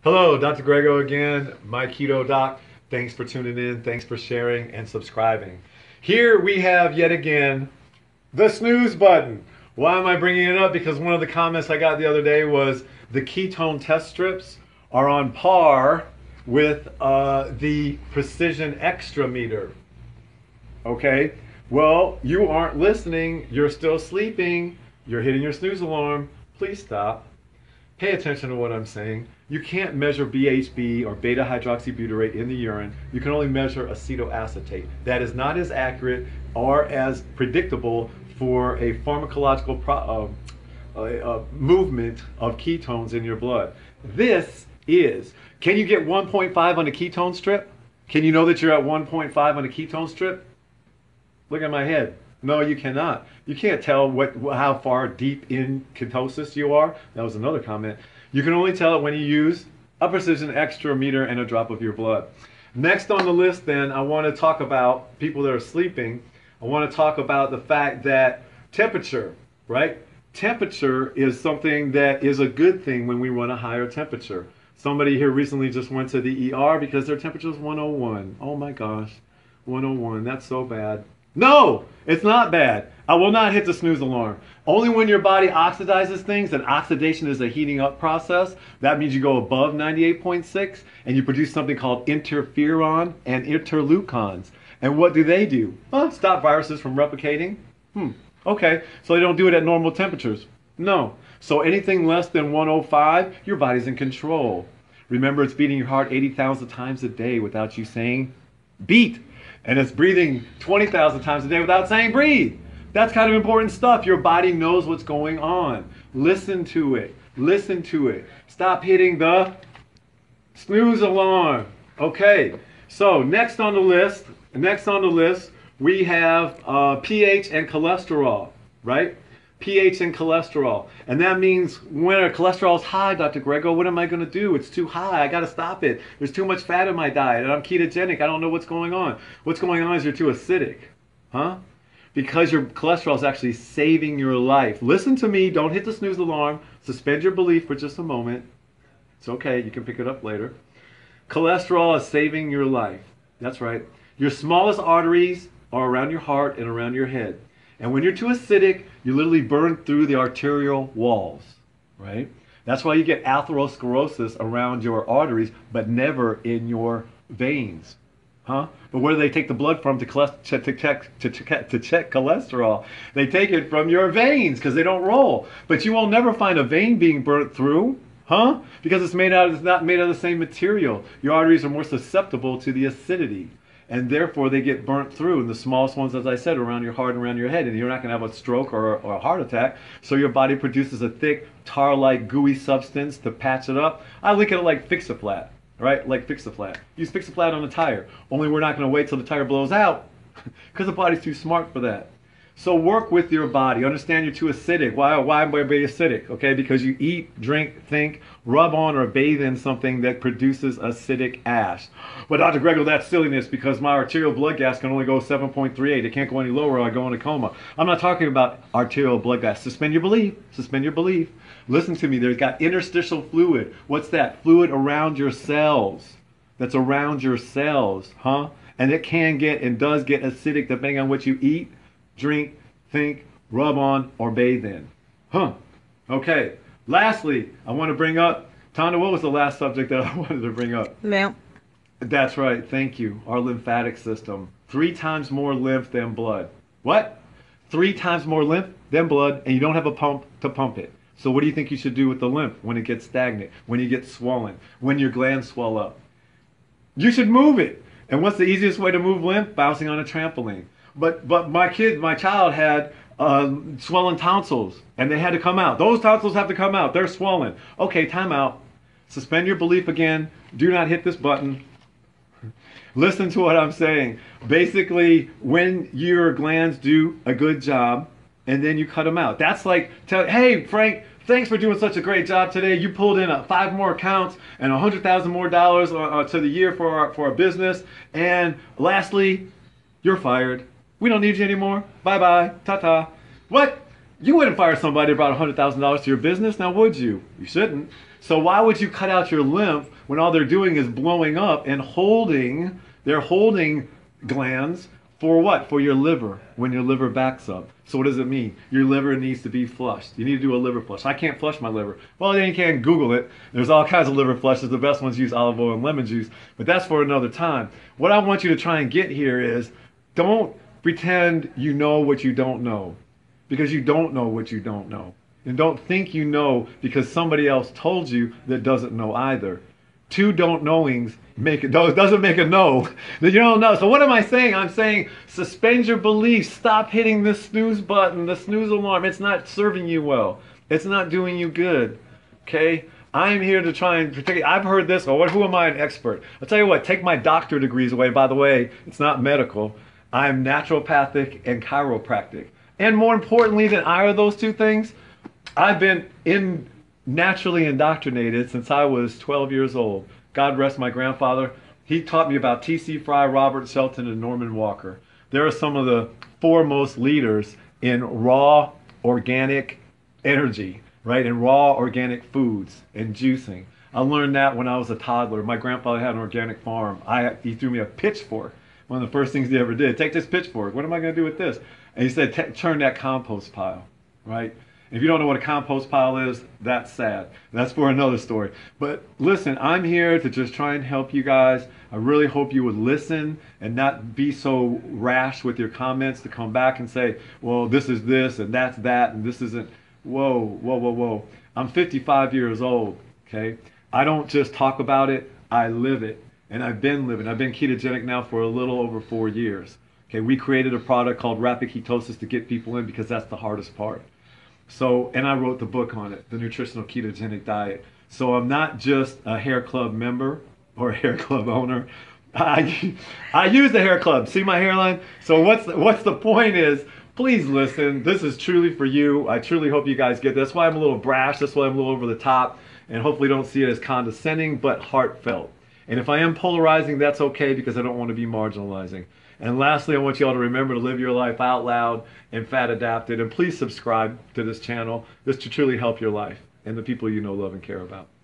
Hello, Dr. Grego again, my keto doc. Thanks for tuning in. Thanks for sharing and subscribing. Here we have yet again the snooze button. Why am I bringing it up? Because one of the comments I got the other day was the ketone test strips are on par with the precision extra meter. Okay, well, you aren't listening. You're still sleeping. You're hitting your snooze alarm. Please stop. Pay attention to what I'm saying. You can't measure BHB or beta hydroxybutyrate in the urine. You can only measure acetoacetate. That is not as accurate or as predictable for a pharmacological movement of ketones in your blood. This is, can you get 1.5 on a ketone strip? Can you know that you're at 1.5 on a ketone strip? Look at my head. No, you cannot. You can't tell how far deep in ketosis you are. That was another comment. You can only tell it when you use a precision extra meter and a drop of your blood. Next on the list then, I want to talk about people that are sleeping. I want to talk about the fact that temperature, right? Temperature is something that is a good thing when we run a higher temperature. Somebody here recently just went to the ER because their temperature is 101. Oh my gosh, 101, that's so bad. No, it's not bad. I will not hit the snooze alarm. Only when your body oxidizes things, and oxidation is a heating up process. That means you go above 98.6 and you produce something called interferon and interleukins. And what do? Stop viruses from replicating. Okay, so they don't do it at normal temperatures. No. So anything less than 105, your body's in control. Remember, it's beating your heart 80,000 times a day without you saying beat. And it's breathing 20,000 times a day without saying breathe. That's kind of important stuff. Your body knows what's going on. Listen to it. Listen to it. Stop hitting the snooze alarm. Okay, so next on the list, we have pH and cholesterol, right? pH and cholesterol. And that means when our cholesterol is high, Dr. Grego, what am I going to do? It's too high. I got to stop it. There's too much fat in my diet and I'm ketogenic. I don't know what's going on. What's going on is you're too acidic. Because your cholesterol is actually saving your life. Listen to me. Don't hit the snooze alarm. Suspend your belief for just a moment. It's okay. You can pick it up later. Cholesterol is saving your life. That's right. Your smallest arteries are around your heart and around your head. And when you're too acidic, you literally burn through the arterial walls, right? That's why you get atherosclerosis around your arteries, but never in your veins. But where do they take the blood from to check cholesterol? They take it from your veins because they don't roll. But you will never find a vein being burnt through, because it's not made out of the same material. Your arteries are more susceptible to the acidity. And therefore they get burnt through, and the smallest ones, as I said, around your heart and around your head, and you're not going to have a stroke or a heart attack. So your body produces a thick tar-like gooey substance to patch it up. I look at it like Fix-A-Flat, right? Like Fix-A-Flat. Use Fix-A-Flat on a tire. Only we're not going to wait till the tire blows out because the body's too smart for that. So work with your body. Understand you're too acidic. Why am I being acidic? Okay, because you eat, drink, think, rub on, or bathe in something that produces acidic ash. But Dr. Grego, that's silliness because my arterial blood gas can only go 7.38. It can't go any lower or I go into coma. I'm not talking about arterial blood gas. Suspend your belief. Suspend your belief. Listen to me. There's got interstitial fluid. What's that? Fluid around your cells. That's around your cells, And it can get and does get acidic depending on what you eat, drink, think, rub on, or bathe in. Okay. Lastly, I want to bring up, Tanda, what was the last subject that I wanted to bring up? Lymph. That's right. Thank you. Our lymphatic system. 3 times more lymph than blood. What? 3 times more lymph than blood, and you don't have a pump to pump it. So what do you think you should do with the lymph when it gets stagnant, when you get swollen, when your glands swell up? You should move it. And what's the easiest way to move lymph? Bouncing on a trampoline. But my child had swollen tonsils, and they had to come out. Those tonsils have to come out. They're swollen. Okay, time out. Suspend your belief again. Do not hit this button. Listen to what I'm saying. Basically, when your glands do a good job, and then you cut them out. That's like, hey, Frank, thanks for doing such a great job today. You pulled in 5 more accounts and $100,000 more to the year for our business. And lastly, you're fired. We don't need you anymore. Bye-bye. Ta-ta. What? You wouldn't fire somebody that brought $100,000 to your business, now would you? You shouldn't. So why would you cut out your lymph when all they're doing is blowing up and they're holding glands for what? For your liver, when your liver backs up. So what does it mean? Your liver needs to be flushed. You need to do a liver flush. I can't flush my liver. Well, then you can Google it. There's all kinds of liver flushes. The best ones use olive oil and lemon juice, but that's for another time. What I want you to try and get here is, don't pretend you know what you don't know, because you don't know what you don't know. And don't think you know because somebody else told you that doesn't know either. Two don't knowings doesn't make a no. That you don't know. So what am I saying? I'm saying suspend your beliefs. Stop hitting the snooze button, the snooze alarm. It's not serving you well. It's not doing you good. Okay? I'm here to try and protect you. I've heard this. Oh, who am I, an expert? I'll tell you what, take my doctorate degrees away. By the way, it's not medical. I'm naturopathic and chiropractic. And more importantly than either of those two things, I've been naturally indoctrinated since I was 12 years old. God rest my grandfather. He taught me about T.C. Fry, Robert Shelton, and Norman Walker. They're some of the foremost leaders in raw organic energy, right? In raw organic foods and juicing. I learned that when I was a toddler. My grandfather had an organic farm. He threw me a pitchfork. One of the first things he ever did. Take this pitchfork. What am I going to do with this? And he said, turn that compost pile, right? If you don't know what a compost pile is, that's sad. That's for another story. But listen, I'm here to just try and help you guys. I really hope you would listen and not be so rash with your comments to come back and say, well, this is this and that's that and this isn't. Whoa, whoa, whoa, whoa. I'm 55 years old, okay? I don't just talk about it, I live it. And I've been living. I've been ketogenic now for a little over 4 years. Okay, we created a product called rapid ketosis to get people in because that's the hardest part. So, and I wrote the book on it, The Nutritional Ketogenic Diet. So I'm not just a hair club member or a hair club owner. I use the hair club. See my hairline? So what's the point is, please listen. This is truly for you. I truly hope you guys get this. That's why I'm a little brash. That's why I'm a little over the top. And hopefully don't see it as condescending, but heartfelt. And if I am polarizing, that's okay because I don't want to be marginalizing. And lastly, I want you all to remember to live your life out loud and fat adapted. And please subscribe to this channel. This to truly help your life and the people you know, love, and care about.